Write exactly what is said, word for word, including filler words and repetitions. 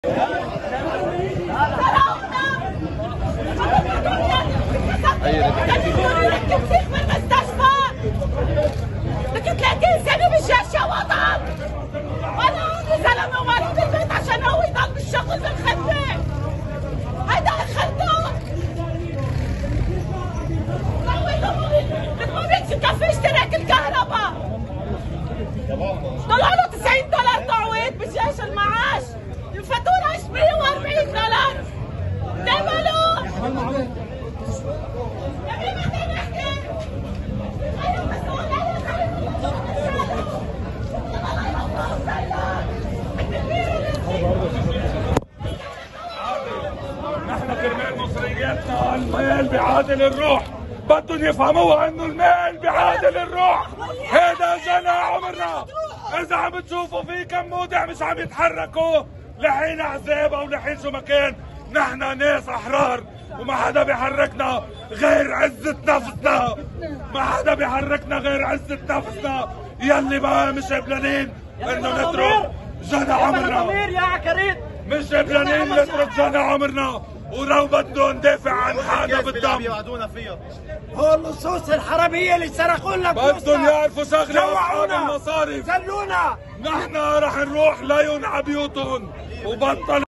لكن ثلاثين سنة بالشاشة وطن، وأنا عندي زلمة ومالي بالبيت عشان هو يضل بالشغل بالخدمة. هيدا آخرته. لك ما بيكفي اشتراك الكهرباء. طلعوا له تسعين دولار تعويض بجيش المعاش، الفاتورة مية وأربعين دولار. ده ماله؟ نحن كرمال مصرياتنا المال بيعادل الروح، بدهم يفهموها انه المال بيعادل الروح. هيدا جنى عمرنا. اذا عم تشوفوا في كم مودع مش عم يتحركوا لحين عذاب او لحين شو ما كان، نحن ناس احرار وما حدا بيحركنا غير عزة نفسنا. ما حدا بيحركنا غير عزة نفسنا يلي ما مش قبلانين انه نترك جنى عمرنا. يا عكريت مش قبلانين نترك جنى عمرنا، ولو بدنا ندافع عن حالنا بالدم. بيوعدونا فيها هو اللصوص الحرامية اللي سرقوا لنا بدهم يعرفوا شغله اصحاب جوعونا المصارف. سلونا. نحن رح نروح ليون عبيوتهم وبطل